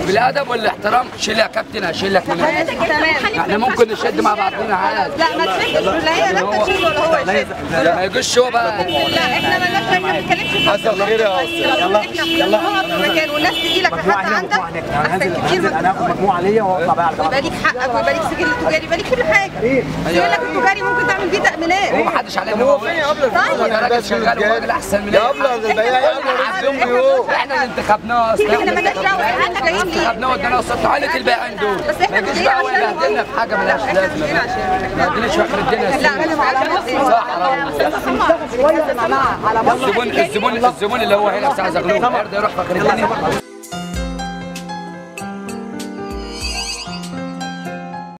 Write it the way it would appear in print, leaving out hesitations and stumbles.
بالادب والاحترام. شيل يا كابتن هشيل لك من هنا. احنا ممكن نشد مع بعضنا عادي. لا ما تشدش، لا هي لا تشيل ولا هو يشد. ما يجوش هو بقى. لا احنا مالناش، ما بنتكلمش في حصل خير يا يلا احنا نقعد في مكان والناس تجي لك لحد عندك احسن كتير. انا هاخد مجموعه ليا واطلع بقى على ويبقى ليك حقك ويبقى ليك سجل تجاري، يبقى ليك كل حاجه. سجلك التجاري ممكن تعمل بيه تامينات. هو ما حدش علينا. هو فين يا ابله؟ ده راجل شغال وراجل احسن من يا ابله البياع احنا اللي انتخبناه اصلا. احنا مالناش دعوه، احنا جايين ليه؟ انتخبناه ودينا وسط عائله البياعين دول. بس احنا ما تجيش بقى ولا بهدلنا في حاجه مالهاش لازمه. ما تديناش في اخر الدنيا. لا بتكلم على الزبون اللي هو هنا بتاع زغلول يرضى يروح في اخر الدنيا.